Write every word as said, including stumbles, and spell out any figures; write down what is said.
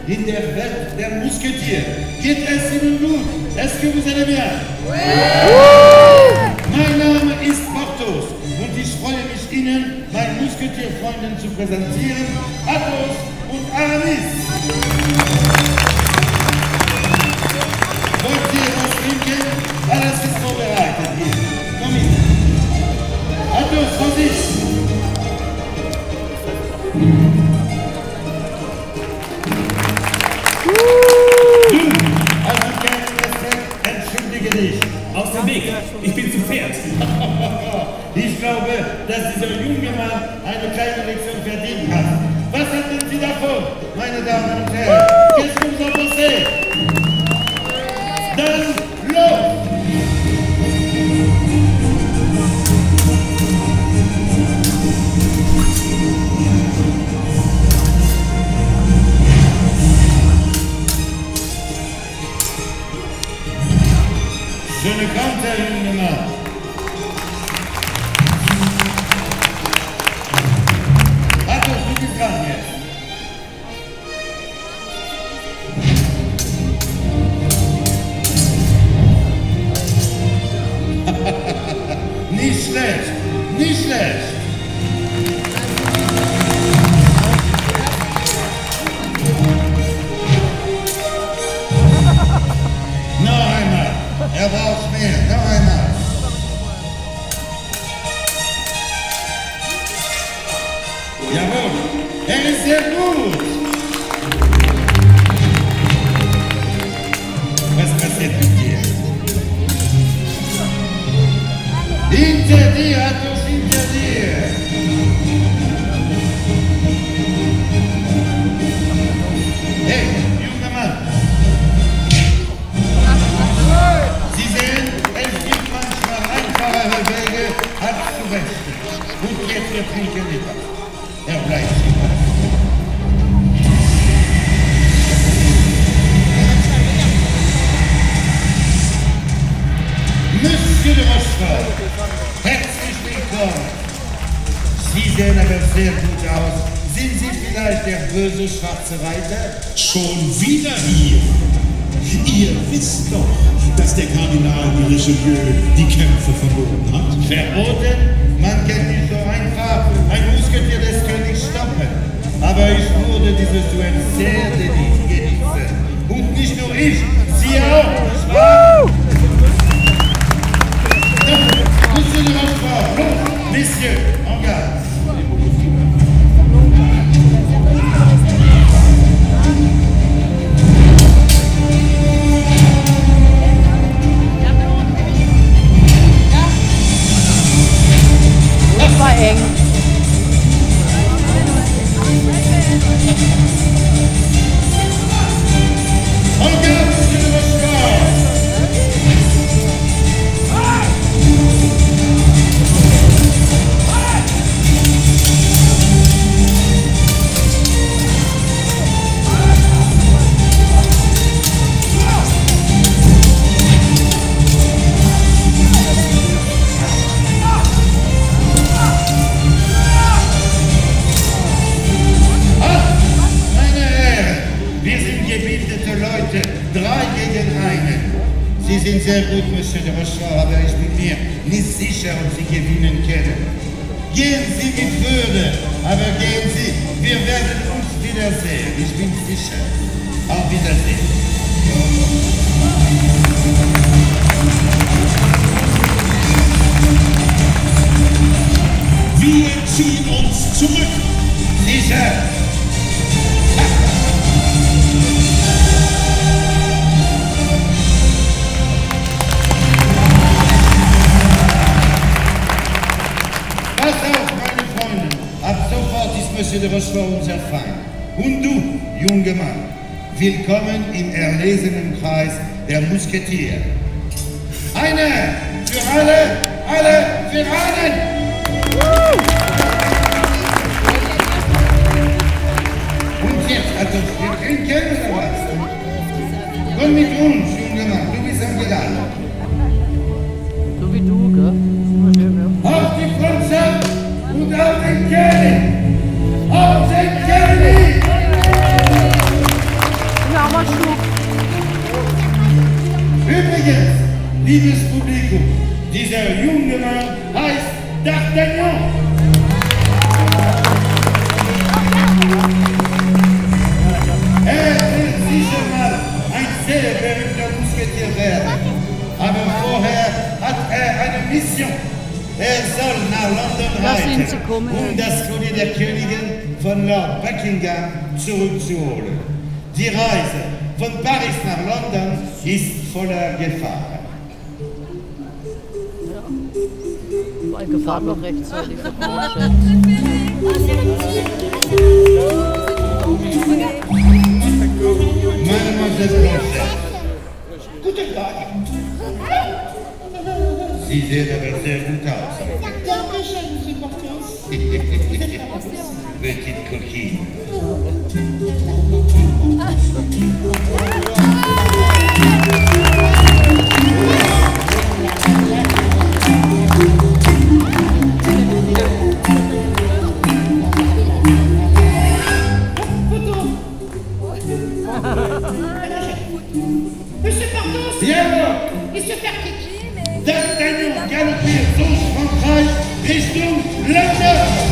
in der Welt der Musketier. Geht es Ihnen gut? Est-ce que vous allez bien? Mein Name ist Porthos und ich freue mich, Ihnen, meinen Musketierfreunden, zu präsentieren, Athos und Aramis. Wollt ihr was trinken? Alles ist vorbereitet hier. Komm mit. Athos, Vorsicht! Aus dem Weg! Ich bin zu Pferd! Ich glaube, dass dieser junge Mann eine kleine Lektion verdient hat. Was halten Sie davon, meine Damen und Herren? Qu'est-ce que vous en pensez? Dann los! Schöne Kante, junge Mann. Athos, du bist dran jetzt. Nicht schlecht, nicht schlecht. Noch einmal. Er braucht mehr. Noch einmal. Jawohl. Er ist sehr gut. Was passiert mit dir? Hinter dir, Athos, hinter dir. Hey, junger Mann. Sie sehen, es gibt manchmal einfachere Wege als zu rechnen. Und jetzt wir trinken Mittag. Er bleibt hier. Monsieur de Rochefort, herzlich willkommen. Sie sehen aber sehr gut aus. Sind Sie vielleicht der böse schwarze Reiter? Schon wieder hier? Ihr wisst doch, dass der Kardinal de Richelieu die Kämpfe verboten hat. Verboten? Man kann nicht so einfach ein Musketier des Königs stoppen. Aber ich wurde dieses Duell sehr genießen. Und nicht nur ich, Sie auch, nicht wahr? Monsieur de Rochefort, los, Messieurs, en garde. Das war eng. En garde, Monsieur de Rochefort. Drei gegen einen. Sie sind sehr gut, Monsieur de Rochefort, aber ich bin mir nicht sicher, ob Sie gewinnen können. Gehen Sie mit Würde, aber gehen Sie. Wir werden uns wiedersehen. Ich bin sicher. Auf Wiedersehen. Wir ziehen uns zurück. Sicher. Monsieur de Rochefort, unser Feind. Und du, junger Mann, willkommen im erlesenen Kreis der Musketier. Eine für alle, alle für einen! Und jetzt, also, wir trinken oder was? Komm mit uns, junger Mann, du bist eingeladen. So wie du, gell? Auf die Frontschaft und auf den König! Auf den König! Übrigens, liebes Publikum, dieser junge Mann heißt D'Artagnan. Er wird sicher mal ein sehr berühmter Musketier werden. Aber vorher hat er eine Mission. Er soll nach London reiten, um das Collier der Königin von Lord Buckingham zurückzuholen. Die Reise von Paris nach London ist voller Gefahr. Weil Gefahr noch rechtzeitig. Mademoiselle Blanchette. Guten Tag. Sie sehen aber sehr gut aus. Dankeschön, Monsieur Porthos. Petite coquille. Monsieur Porthos. Bien alors. Monsieur Fertier. D'Artagnan galopait son Frankreich Richtung London.